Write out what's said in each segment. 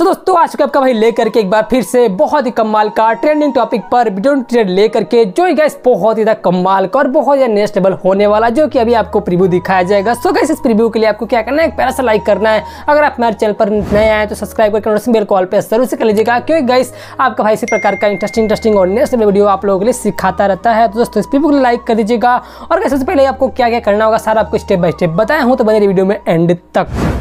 तो दोस्तों आज का आपका भाई लेकर के एक बार फिर से बहुत ही कमाल का ट्रेंडिंग टॉपिक पर वीडियो ट्रेड लेकर के जो गाइस बहुत ही कमाल का और बहुत ही नेक्स्ट लेवल होने वाला जो कि अभी आपको प्रीव्यू दिखाया जाएगा। सो गाइस इस प्रीव्यू के लिए आपको क्या करना है, एक प्यारा सा लाइक करना है। अगर आप हमारे चैनल पर नए आए तो सब्सक्राइब करके नोटिफिकेशन बेल कॉल पे जरूर से कर लीजिएगा, क्योंकि गाइस आपका भाई इसी प्रकार का इंटरेस्टिंग और नेक्स्ट लेवल वीडियो आप लोगों के लिए सिखाता रहता है। तो दोस्तों इस प्रीव्यू को लाइक कर दीजिएगा और गाइस सबसे पहले आपको क्या क्या करना होगा सारा आपको स्टेप बाय स्टेप बताया हूँ, तो बने वीडियो में एंड तक।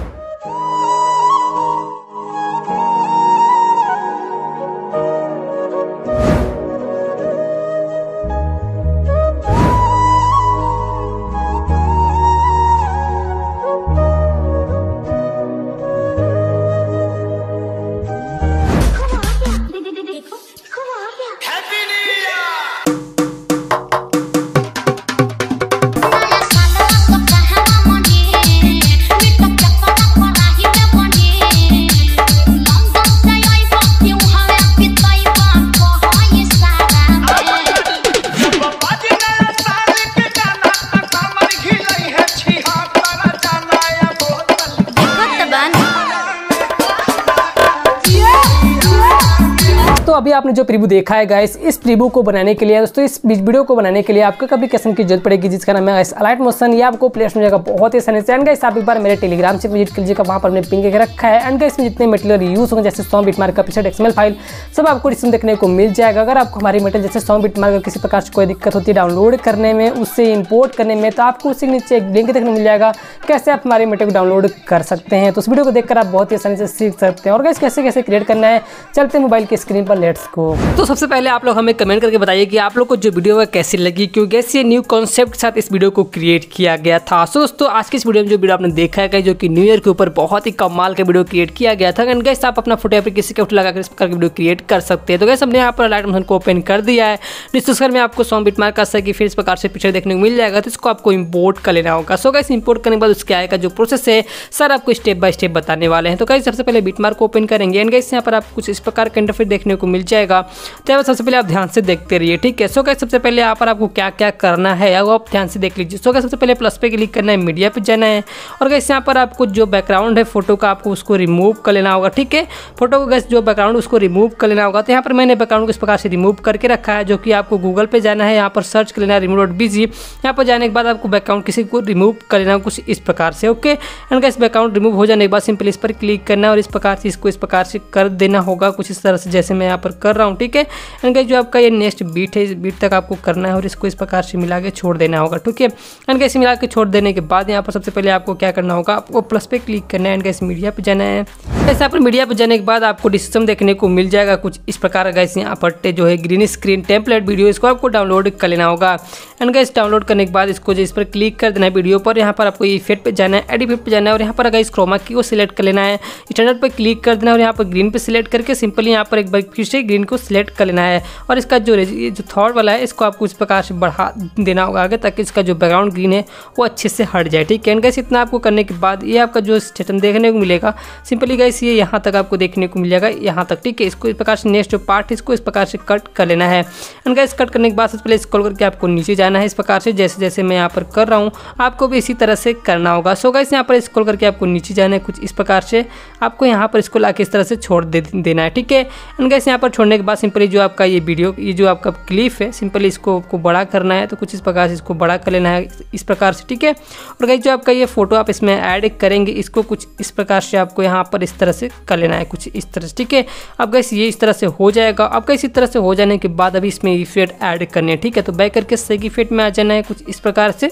तो अभी आपने जो प्रीव्यू देखा है गाइस, इस प्रीव्यू को बनाने के लिए दोस्तों इस वीडियो को बनाने के लिए आपको एप्लीकेशन की जरूरत पड़ेगी जिसका नाम है गाइस अलाइट मोशन। ये आपको प्ले स्टोर में जाएगा बहुत ही आसानी से। एंड गाइस आप एक बार मेरे टेलीग्राम से विजिट कीजिएगा, वहां पर मैंने पिन करके रखा है। एंड गाइस में जितने मटेरियल यूज होंगे जैसे सॉन्ग बिटमार्क का प्रीसेट एक्सएमएल फाइल सब आपको इसमें देखने को मिल जाएगा। अगर आपको हमारी मटेरियल जैसे सॉन्ग बिटमार्क का किसी प्रकार से कोई दिक्कत होती है डाउनलोड करने में, उससे इंपोर्ट करने में, तो आपको उसके नीचे एक लिंक देखने को मिल जाएगा कैसे आप हमारी मटेरियल को डाउनलोड कर सकते हैं। तो उस वीडियो को देखकर आप बहुत ही आसानी से सीख सकते हैं। और गाइस कैसे कैसे क्रिएट करना है चलते मोबाइल की स्क्रीन पर, लेट्स गो। तो सबसे पहले आप लोग हमें कमेंट करके बताइए कि आप लोग को जो वीडियो है कैसी लगी, क्योंकि ये न्यू कॉन्सेप्ट के साथ इस वीडियो को क्रिएट किया गया था। सो दोस्तों आज की इस वीडियो में जो वीडियो आपने देखा है जो कि न्यू ईयर के ऊपर बहुत ही कमाल का वीडियो क्रिएट किया गया था। एंड गाइस आप अपना फोटो या फिर किसी के फोटो लगाकर इस प्रकार की वीडियो क्रिएट कर सकते हैं। तो गाइस हमने यहाँ पर अलाइट मोशन को ओपन कर दिया है। डिस्क्रिप्शन में आपको सॉन्ग बिटमार्क का कि फिर इस प्रकार से पिक्चर देखने को मिल जाएगा, तो इसको आपको इंपोर्ट कर लेना होगा। सो गाइस इंपोर्ट करने के बाद उसके आएगा जो प्रोसेस है सर आपको स्टेप बाय स्टेप बताने वाले हैं। तो गाइस सबसे पहले बिटमार्क को ओपन करेंगे। एंड गाइस यहाँ पर आप कुछ इस प्रकार का इंटरफेस देखने को मिल जाएगा। तो सबसे पहले आप ध्यान से देखते रहिए, ठीक है। सो गाइस सबसे पहले यहाँ पर आपको क्या क्या करना है वो आप ध्यान से देख लीजिए। सो गाइस सबसे पहले प्लस पे क्लिक करना है, मीडिया पे जाना है और गाइस यहाँ पर आपको जो बैकग्राउंड है फोटो का आपको उसको रिमूव कर लेना होगा, ठीक है। फोटो को गाइस जो बैकग्राउंड उसको रिमूव कर लेना होगा। तो यहाँ पर मैंने बैकग्राउंड को इस प्रकार से रिमूव करके रखा है, जो कि आपको गूगल पे जाना है, यहाँ पर सर्च कर लेना है remove.bg। यहाँ पर जाने के बाद आपको बैकग्राउंड किसी को रिमूव कर लेना कुछ इस प्रकार से, okay. And guys background remove हो जाने के बाद सिंपल इस पर क्लिक करना है और इस प्रकार से इसको इस प्रकार से कर देना होगा कुछ इस तरह से जैसे मैं यहाँ पर कर रहा हूँ, ठीक है। एंड गाइस जो आपका ये नेक्स्ट बीट है इस बीट तक आपको करना है और इसको इस प्रकार से मिला के छोड़ देना होगा, ठीक है। एंड गाइस मिला के छोड़ देने के बाद यहाँ पर सबसे पहले आपको क्या करना होगा, आपको प्लस पे क्लिक करना है। एंड गाइस मीडिया पे जाना है। ऐसे पर मीडिया पे जाने के बाद आपको डिस्क्रिप्शन देखने को मिल जाएगा कुछ इस प्रकार। गाइस यहाँ पर जो है ग्रीन स्क्रीन टेम्पलेट वीडियो इसको आपको डाउनलोड कर लेना होगा। एंड गाइस डाउनलोड करने के बाद इसको जो इस पर क्लिक कर देना है वीडियो पर। यहाँ पर आपको इफेक्ट पे जाना है, एड इफेक्ट पे जाना है और यहाँ पर गाइस क्रोमा की को सिलेक्ट कर लेना है, स्टैंडर्ड पे क्लिक कर देना है और यहाँ पर ग्रीन पे सिलेक्ट करके सिंपली यहाँ पर एक बार फिर से ग्रीन को सिलेक्ट कर लेना है और इसका जो थर्ड वाला है इसको आपको इस प्रकार से बढ़ा देना होगा आगे ताकि इसका जो बैकग्राउंड ग्रीन है वो अच्छे से हट जाए, ठीक है। गाइस इतना आपको करने के बाद ये आपका जो स्टेटम देखने को मिलेगा सिंपली गाइस ये यहाँ तक आपको देखने को मिल जाएगा, यहाँ तक, ठीक है। इसको इस प्रकार से नेक्स्ट जो पार्ट है इसको इस प्रकार से कट कर लेना है। एंड गाइस कट करने के बाद सबसे पहले स्क्रॉल करके आपको नीचे जाना है इस प्रकार से जैसे जैसे मैं यहाँ पर कर रहा हूँ आपको भी इसी तरह से करना होगा। सो गाइस यहाँ पर स्क्रॉल करके आपको नीचे जाना है कुछ इस प्रकार से, आपको यहाँ पर इसको लाके इस तरह से छोड़ देना है, ठीक है। एंड गाइस यहाँ पर छोड़ने के बाद सिंपली जो आपका ये वीडियो ये जो आपका क्लिप है सिंपली इसको आपको बड़ा करना है, तो कुछ इस प्रकार से इसको बड़ा कर लेना है इस प्रकार से, ठीक है। और गाइस जो आपका ये फोटो आप इसमें ऐड करेंगे इसको कुछ इस प्रकार से आपको यहाँ पर इस तरह से कर लेना है कुछ इस तरह से, ठीक है। अब गाइस ये इस तरह से हो जाएगा। अब गाइस इस तरह से हो जाने के बाद अभी इसमें इफेक्ट ऐड करने हैं, ठीक है। तो बैक करके सही इफेक्ट में आ जाना है कुछ इस प्रकार से।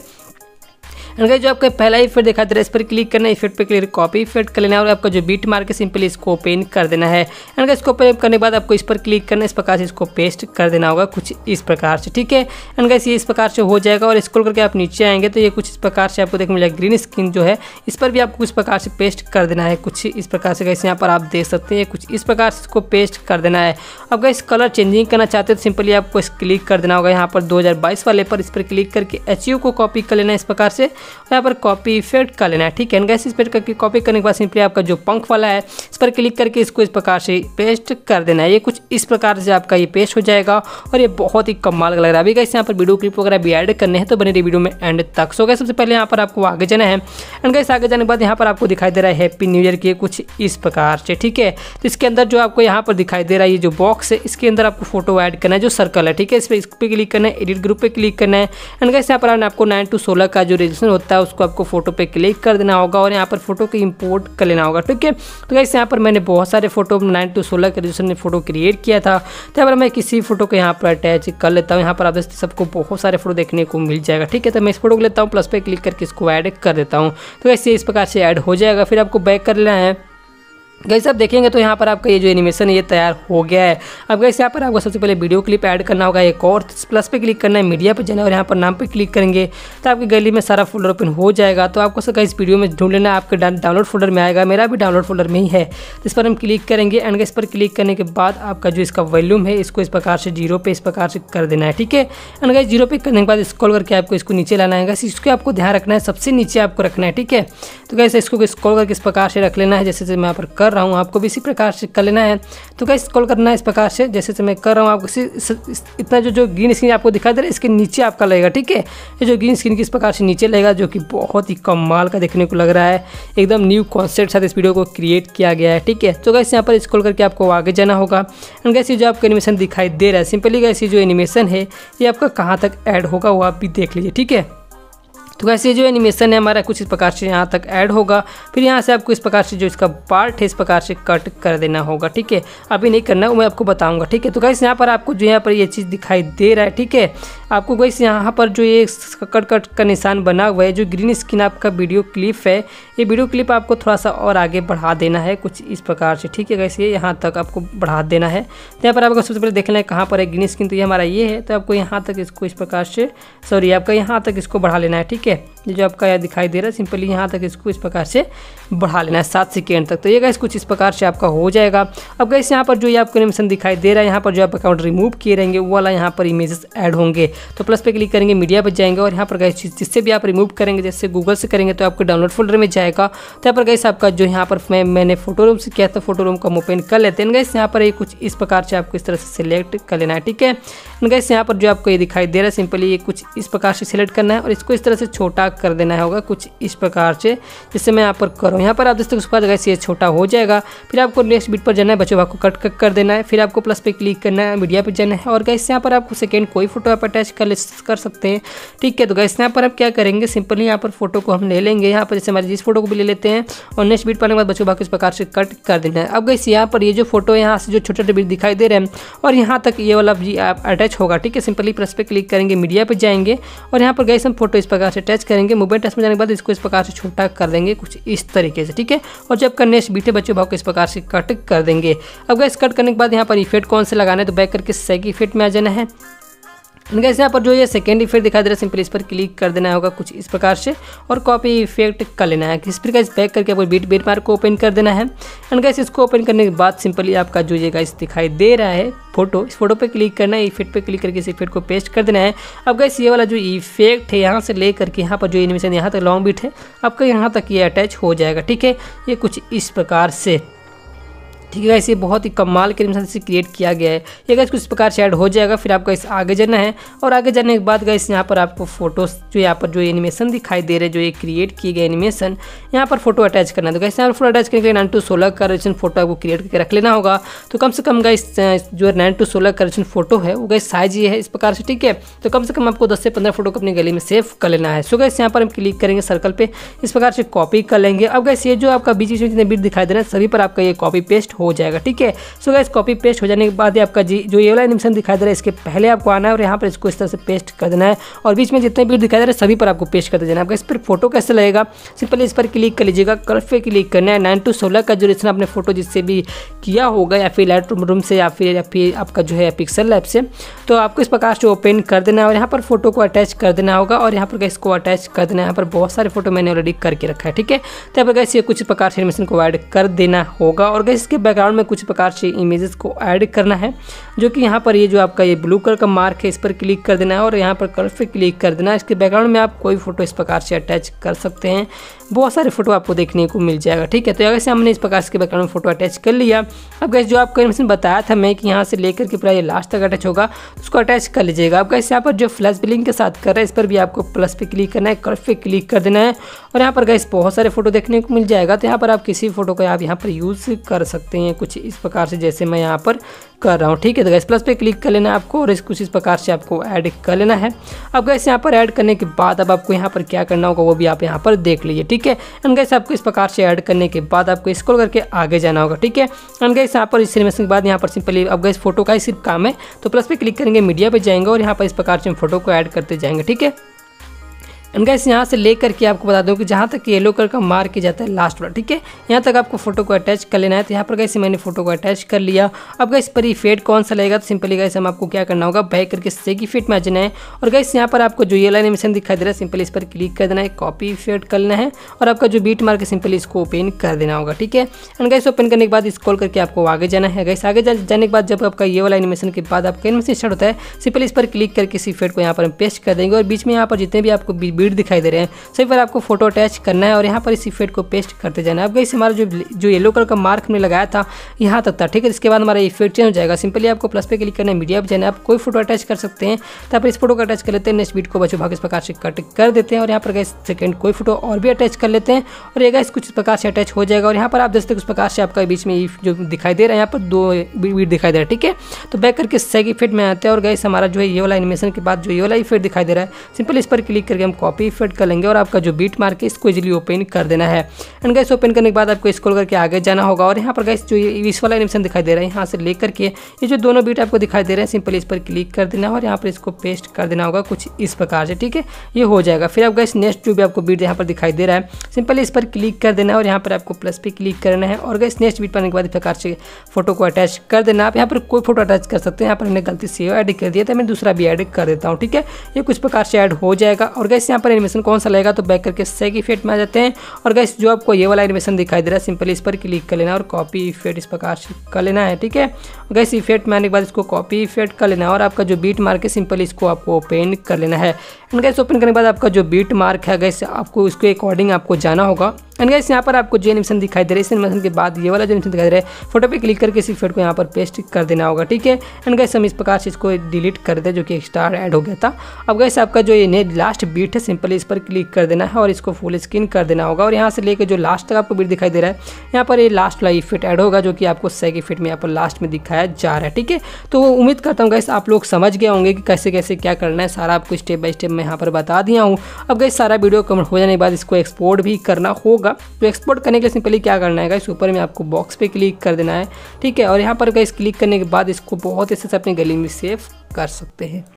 एंड गाइस जो आपका पहला इफेक्ट दिखा दे रहा है इस पर क्लिक करना है, इफेक्ट पे क्लिक कॉपी इफेक्ट कर लेना है और आपका जो बीट मार्क है सिंपली इसको ओपन कर देना है। एंड गाइस इसको ओपन करने के बाद आपको इस पर क्लिक करना है, इस प्रकार से इसको पेस्ट कर देना होगा कुछ इस प्रकार से, ठीक है। एंड गाइस ये इस प्रकार से हो जाएगा और स्क्रॉल करके आप नीचे आएंगे तो ये कुछ इस प्रकार से आपको देखने मिलेगा ग्रीन स्क्रीन जो है इस पर भी आपको कुछ प्रकार से पेस्ट कर देना है कुछ इस प्रकार से। गाइस यहाँ पर आप देख सकते हैं कुछ इस प्रकार से इसको पेस्ट कर देना है। अब गाइस कलर चेंजिंग करना चाहते हैं तो सिंपली आपको क्लिक कर देना होगा यहाँ पर 2022 वाले पर, इस पर क्लिक करके HU को कॉपी कर लेना है इस प्रकार से और यहाँ पर कॉपी इफेक्ट कर लेना है। ठीक है गाइस, इस पर करके कॉपी करने के बाद सिंपली आपका जो पंख वाला है इस पर क्लिक करके इसको इस प्रकार से पेस्ट कर देना है। ये कुछ इस प्रकार से आपका ये पेस्ट हो जाएगा और ये बहुत ही कमाल का लग रहा है। अभी गाइस यहाँ पर वीडियो क्लिप वगैरह भी ऐड करने हैं तो बने रहिए वीडियो में एंड तक। सो गाइस सबसे पहले यहाँ पर आपको आगे जाना है एंड गाइस आगे जाने के बाद यहाँ पर आपको दिखाई दे रहा है हैप्पी न्यू ईयर की कुछ इस प्रकार से। ठीक है, तो इसके अंदर जो आपको यहाँ पर दिखाई दे रहा है ये जो बॉक्स है इसके अंदर आपको फोटो ऐड करना है, जो सर्कल है। ठीक है, इस पर क्लिक करना है, एडिट ग्रुप पे क्लिक करना है एंड गाइस यहाँ पर आपको 9:16 का जो रेजोल्यूशन होता है उसको आपको फोटो पे क्लिक कर देना होगा और यहाँ पर फोटो को इंपोर्ट कर लेना होगा। ठीक है, तो गाइस यहाँ पर मैंने बहुत सारे फोटो 9:16 के रेजोल्यूशन में फोटो क्रिएट किया था, तो यहाँ पर मैं किसी फोटो को यहाँ पर अटैच कर लेता हूँ। यहाँ पर आप सबको बहुत सारे फोटो देखने को मिल जाएगा। ठीक है, तो मैं इस फोटो को लेता हूँ, प्लस पे क्लिक करके इसको ऐड कर देता हूँ, तो ऐसे इस प्रकार से ऐड हो जाएगा। फिर आपको बैक कर लेना है। गाइस आप देखेंगे तो यहाँ पर आपका ये जो एनिमेशन है ये तैयार हो गया है। अब गाइस यहाँ पर आपको सबसे पहले वीडियो क्लिप ऐड करना होगा एक और, प्लस पे क्लिक करना है, मीडिया पे जाना है और यहाँ पर नाम पे क्लिक करेंगे तो आपकी गैलरी में सारा फोल्डर ओपन हो जाएगा। तो आपको सर गाइस वीडियो में ढूंढ लेना है, आपके डाउनलोड फोल्डर में आएगा, मेरा भी डाउनलोड फोल्डर में ही है। इस पर हम क्लिक करेंगे एंड गाइस पर क्लिक करने के बाद आपका जो इसका वॉल्यूम है इसको इस प्रकार से 0 पे इस प्रकार से कर देना है। ठीक है, एंड गाइस 0 पे करने के बाद स्क्रॉल करके आपको इसको नीचे लाना है। गाइस इसको आपको ध्यान रखना है, सबसे नीचे आपको रखना है। ठीक है, तो गाइस इसको स्क्रॉल करके इस प्रकार से रख लेना है, जैसे मैं यहाँ पर कर रहा हूँ, आपको भी इसी प्रकार से कर लेना है। तो गाइस स्क्रॉल करना है इस प्रकार से, जैसे मैं कर रहा हूँ। आपको इतना जो ग्रीन स्क्रीन आपको दिखाई दे रहा है इसके नीचे आपका लगेगा। ठीक है, ये जो ग्रीन स्क्रीन की इस प्रकार से नीचे लगेगा, जो कि बहुत ही कमाल का देखने को लग रहा है, एकदम न्यू कॉन्सेप्ट साथ इस वीडियो को क्रिएट किया गया है। ठीक है, तो गाइस यहाँ पर स्क्रॉल करके आपको आगे जाना होगा एंड गाइस ये जो आपका एनिमेशन दिखाई दे रहा है, सिंपली गाइस ये जो एनिमेशन है ये आपका कहाँ तक ऐड होगा वो आप भी देख लीजिए। ठीक है, तो वैसे ये जो एनिमेशन है हमारा कुछ इस प्रकार से यहाँ तक ऐड होगा। फिर यहाँ से आपको इस प्रकार से जो इसका पार्ट है इस प्रकार से कट कर देना होगा। ठीक है, अभी नहीं करना, मैं आपको बताऊंगा। ठीक है, तो गाइस यहाँ पर आपको जो यहाँ पर ये चीज़ दिखाई दे रहा है, ठीक है, आपको गाइस यहाँ पर जो ये कट का निशान बना हुआ है, जो ग्रीन स्क्रीन आपका वीडियो क्लिप है, ये वीडियो क्लिप आपको थोड़ा सा और आगे बढ़ा देना है कुछ इस प्रकार से। ठीक है गाइस, ये यहाँ तक आपको बढ़ा देना है। तो यहाँ पर आपको सबसे पहले देखना है कहाँ पर है ग्रीन स्क्रीन, तो ये हमारा ये है, तो आपको यहाँ तक इसको इस प्रकार से, सॉरी आपका यहाँ तक इसको बढ़ा लेना है। ठीक है, ये जो आपका यहाँ दिखाई दे रहा है सिंपली यहाँ तक इसको इस प्रकार से बढ़ा लेना है 7 सेकेंड तक। तो ये गाइस कुछ इस प्रकार से आपका हो जाएगा। अब गाइस यहाँ पर जो ये आपको एनिमेशन दिखाई दे रहा है, यहाँ पर जो आप अकाउंट रिमूव किए रहेंगे वो वाला यहाँ पर इमेजेस ऐड होंगे। तो प्लस पे क्लिक करेंगे, मीडिया पर जाएंगे और यहाँ पर गाइस जिससे भी आप रिमूव करेंगे, जैसे गूगल से करेंगे तो आपके डाउनलोड फोल्डर में जाएगा। तो यहाँ पर गाइस आपका जो यहाँ पर मैंने फोटो रूम से किया था, फोटो रूम का ओपन कर लेते हैं। गाइस यहाँ पर ये कुछ इस प्रकार से आपको इस तरह से सिलेक्ट कर लेना है। ठीक है, गाइस यहाँ पर जो आपको ये दिखाई दे रहा है सिंपली ये कुछ इस प्रकार से सिलेक्ट करना है और इसको इस तरह से छोटा कर देना होगा कुछ इस प्रकार से, जिससे मैं यहाँ पर करूँ। यहाँ पर आप देखते हैं उसके बाद गाइस ये छोटा हो जाएगा। फिर आपको नेक्स्ट बीट पर जाना है, बच्चों भाग को कट कर देना है। फिर आपको प्लस पे क्लिक करना है, मीडिया पे जाना है और गाइस यहाँ पर आपको सेकेंड कोई फोटो आप अटैच कर सकते हैं। ठीक है, तो गाइस यहाँ पर आप क्या करेंगे, सिंपली यहाँ पर फोटो को हम ले लेंगे, यहाँ पर जैसे हमारे जिस फोटो को भी ले लेते हैं और नेक्स्ट बीट पाने के बाद बच्चों भाग इस प्रकार से कट कर देना है। अब गाइस यहाँ पर ये जो फोटो है यहाँ से जो छोटे छोटे बीट दिखाई दे रहे हैं और यहाँ तक ये वाला भी आप अटैच होगा। ठीक है, सिंपली प्लस पे क्लिक करेंगे, मीडिया पे जाएंगे और यहाँ पर गाइस हम फोटो इस प्रकार से अटैच करेंगे। मूवमेंट टच में जाने के बाद इसको इस प्रकार से छोटा कर देंगे कुछ इस तरीके से। ठीक है, और जब का नेक्स्ट बीटे बच्चों भाग को इस प्रकार से कट कर देंगे। अब गाइस कट करने के बाद यहाँ पर इफेक्ट कौन से लगाना है, तो बैक करके सेक इफेक्ट में आ जाना है। गाइस यहाँ पर जो ये सेकेंड इफेक्ट दिखाई दे रहा है सिंपली इस पर क्लिक कर देना होगा कुछ इस प्रकार से और कॉपी इफेक्ट कर लेना है। इस पर गाइस बैक करके आपको बीट मार्क को ओपन कर देना है एंड गाइस इसको ओपन करने के बाद सिंपली आपका जो ये गाइस दिखाई दे रहा है फोटो, इस फोटो पे क्लिक करना है, इफेक्ट पे क्लिक करके इस इफेक्ट को पेस्ट कर देना है। अब गाइस ये वाला जो इफेक्ट है यहाँ से ले करके यहाँ पर जो एनिमेशन यहाँ तक लॉन्ग बीट है आपका यहाँ तक ये अटैच हो जाएगा। ठीक है, ये कुछ इस प्रकार से। ठीक है गाइस, ये बहुत ही कमाल के एनिमेशन से क्रिएट किया गया है। ये गाइस कुछ प्रकार से ऐड हो जाएगा। फिर आपको इस आगे जाना है और आगे जाने के बाद गाइस यहाँ पर आपको फोटोज जो यहाँ पर जो एनिमेशन दिखाई दे रहे हैं, जो ये क्रिएट किए गए एनिमेशन, यहाँ पर फोटो अटैच करना है। तो गाइस यहाँ पर फोटो अटैच करने के लिए 9:16 का रेजोल्यूशन फोटो आपको क्रिएट करके रख लेना होगा। तो कम से कम गाइस जो 9:16 का रेजोल्यूशन फोटो है वो गाइस साइज ये है इस प्रकार से। ठीक है, तो कम से कम आपको 10 से 15 फोटो को अपनी गैलरी में सेव कर लेना है। सो गाइस यहाँ पर हम क्लिक करेंगे सर्कल पे, इस प्रकार से कॉपी कर लेंगे। अब गाइस ये जो आपका बीच में जितने बीट दिखाई दे रहे हैं सभी पर आपका ये कॉपी पेस्ट हो जाएगा। ठीक है, सो गाइस कॉपी पेस्ट हो जाने के बाद आपका जो ये वाला एनिमेशन दिखाई दे रहा है इसके पहले आपको आना है और यहाँ पर इसको इस तरह से पेस्ट कर देना है और बीच में जितने भी दिखाई दे रहे हैं सभी पर आपको पेस्ट कर देना है। आपका इस पर फोटो कैसे लगेगा, सिंपली इस पर क्लिक कर लीजिएगा, कर्व पे क्लिक करना है। 9:16 का जो रेजोल्यूशन आपने फोटो जिससे भी किया होगा या फिर लाइट रूम से या फिर आपका जो है पिक्सल लैब से, तो आपको इस प्रकार से ओपन कर देना है और यहाँ पर फोटो को अटैच कर देना होगा और यहाँ पर इसको अटैच कर देना है। यहाँ पर बहुत सारे फोटो मैंने ऑलरेडी करके रखा है। ठीक है, तो यहाँ पर गाइस ये कुछ प्रकार से एनिमेशन को ऐड कर देना होगा और गाइस इसके बैकग्राउंड में कुछ प्रकार से इमेजेस को ऐड करना है, जो कि यहाँ पर ये जो आपका ये ब्लू कलर का मार्क है इस पर क्लिक कर देना है और यहाँ पर कलर पे क्लिक कर देना है। इसके बैकग्राउंड में आप कोई फोटो इस प्रकार से अटैच कर सकते हैं, बहुत सारे फोटो आपको देखने को मिल जाएगा। ठीक है, तो अगर हमने इस प्रकार से बैकग्राउंड में फोटो अटैच कर लिया। अब गाइस जो आपको एनिमेशन बताया था मैं कि यहाँ से लेकर के पूरा ये लास्ट तक अटैच होगा, उसको अटैच कर लीजिएगा। अब गाइस यहाँ पर जो फ्लैश बिलिंग के साथ कर रहा है इस पर भी आपको प्लस पे क्लिक करना है, कलर पे क्लिक कर देना है और यहाँ पर गाइस बहुत सारे फोटो देखने को मिल जाएगा। तो यहाँ पर आप किसी फोटो को आप यहाँ पर यूज़ कर सकते हैं कुछ इस प्रकार से, जैसे मैं यहाँ पर कर रहा हूँ। ठीक है, तो गैस प्लस पे क्लिक कर लेना है आपको और कुछ इस प्रकार से आपको ऐड कर लेना है। अब गैस यहाँ पर ऐड करने के बाद अब आपको यहाँ पर क्या करना होगा वो भी आप यहाँ पर देख लीजिए। ठीक है, एंड गैस आपको इस प्रकार से ऐड करने के बाद आपको स्क्रॉल करके आगे जाना होगा। ठीक है, एंड गैस यहाँ पर इस एनिमेशन के बाद यहाँ पर सिंपली अब गैस फोटो का ही सिर्फ काम है, तो प्लस पे क्लिक करेंगे, मीडिया पे जाएंगे और यहाँ पर इस प्रकार से हम फोटो को ऐड करते जाएंगे। ठीक है, एंड गाइस यहाँ से लेकर के आपको बता दूं कि जहाँ तक येलो कलर का मार्क किया जाता है लास्ट वाला, ठीक है, यहाँ तक आपको फोटो को अटैच कर लेना है। तो यहाँ पर गाइस मैंने फोटो को अटैच कर लिया। अब गाइस पर फेड कौन सा लगेगा, तो सिंपली गाइस हम आपको क्या करना होगा, बैक करके सेक इफेक्ट में आ जाना है और गाइस यहाँ पर आपको जो ये वाला एनिमेशन दिखाई दे रहा है सिंपली इस पर क्लिक कर देना है, कॉपी इफेक्ट कर लेना है और आपका जो बीट मार्क है सिंपली इसको ओपन कर देना होगा। ठीक है, एंड गाइस ओपन करने के बाद स्क्रॉल करके आपको आगे जाना है। गाइस आगे जाने के बाद जब आपका ये वाला एनिमेशन के बाद आपका एनिमेशन स्टार्ट होता है सिंपली इस पर क्लिक करके इस इफेक्ट को यहाँ पर हम पेस्ट कर देंगे और बीच में यहाँ पर जितने भी आपको बीट दिखाई दे रहे हैं सभी पर आपको फोटो अटैच करना है और यहाँ पर इस इफेक्ट को पेस्ट करते जाना है। अब गाइस हमारा जो येलो कलर का मार्क हमने लगाया था यहाँ तक था। ठीक है, इसके बाद हमारा इफेक्ट चेंज हो जाएगा। सिंपली आपको प्लस पे क्लिक करना है, मीडिया पे जाना है, आप कोई फोटो अटैच कर सकते हैं। तो आप इस फोटो को अटैच कर लेते हैं, नेक्स्ट बीट को बचो भाग इस प्रकार से कट कर देते हैं और यहाँ पर गाइस सेकंड कोई फोटो और भी अटैच कर लेते हैं और ये गाइस कुछ इस प्रकार से अटैच हो जाएगा। और यहाँ पर आप देखते कुछ प्रकार से आपका बीच में जो दिखाई दे रहा है यहाँ पर दो बीट दिखाई दे रहा है। ठीक है, तो बैक करके सेक इफेक्ट में आते हैं और गाइस हमारा जो है ये वाला एनिमेशन के बाद जो ये वाला इफेक्ट दिखाई दे रहा है सिंपल इस पर क्लिक करके हम कॉपी इफेक्ट कर लेंगे और आपका जो बीट मार्क है इसको इजीली ओपन कर देना है। एंड गाइस ओपन करने के बाद आपको स्क्रॉल करके आगे जाना होगा और यहाँ पर गाइस जो इस वाला एनिमेशन दिखाई दे रहा है यहाँ से लेकर के ये जो दोनों बीट आपको दिखाई दे रहे हैं सिंपली इस पर क्लिक कर देना है और यहाँ पर इसको पेस्ट कर देना होगा कुछ इस प्रकार से। ठीक है, ये हो जाएगा। फिर आप गाइस नेक्स्ट जो भी आपको बीट यहाँ पर दिखाई दे रहा है सिंपली इस पर क्लिक कर देना है और यहाँ पर आपको प्लस पे क्लिक करना है और गाइस नेक्स्ट बीट पाने के बाद इस प्रकार से फोटो को अटैच कर देना। आप यहाँ पर कोई फोटो अटैच कर सकते हैं, यहाँ पर मैंने गलती से ऐड कर दिया था, मैं दूसरा भी ऐड कर देता हूँ। ठीक है, ये कुछ प्रकार से ऐड हो जाएगा और गाइस यहाँ पर एनिमेशन कौन सा लगेगा, तो बैक करके सेक इफेक्ट में आ जाते हैं और गाइस जो आपको ये वाला एनिमेशन दिखाई दे रहा है सिंपली इस पर क्लिक कर लेना और कॉपी इफेक्ट इस प्रकार से कर लेना है। ठीक है, गाइस इफेक्ट में आने के बाद इसको कॉपी इफेक्ट कर लेना है और आपका जो बीट मार्क है सिंपली इसको आपको ओपन कर लेना है। एंड गाइस ओपन करने के बाद आपका जो बीट मार्क है गाइस आपको उसके अकॉर्डिंग आपको जाना होगा। एंड गाइस यहाँ पर आपको जो एनिमेशन दिखाई दे रहा है इस एनिमेशन के बाद ये वाला जो एनिमेशन दिखाई दे रहा है फोटो पे क्लिक करके इस इफेक्ट को यहाँ पर पेस्ट कर देना होगा। ठीक है, एंड गाइस हम इस प्रकार से इसको डिलीट कर दें जो कि स्टार ऐड हो गया था। अब गाइस आपका जो ये लास्ट बीट है सिंपली इस पर क्लिक कर देना है और इसको फुल स्क्रीन कर देना होगा और यहाँ से लेकर जो लास्ट तक आपको बीट दिखाई दे रहा है यहाँ पर ये लास्ट वाला इफेक्ट ऐड होगा जो कि आपको सेक इफेक्ट में यहाँ पर लास्ट में दिखाया जा रहा है। ठीक है, तो उम्मीद करता हूँ गाइस आप लोग समझ गए होंगे कि कैसे कैसे क्या करना है, सारा आपको स्टेप बाय स्टेप मैं यहाँ पर बता दिया हूँ। अब गाइस सारा वीडियो कम्प्लीट हो जाने के बाद इसको एक्सपोर्ट भी करना होगा। तो एक्सपोर्ट करने के लिए सिंपली क्या करना है गाइस, ऊपर में आपको बॉक्स पे क्लिक कर देना है। ठीक है, और यहाँ पर गाइस क्लिक करने के बाद इसको बहुत अच्छे से अपनी गैलरी में सेव कर सकते हैं।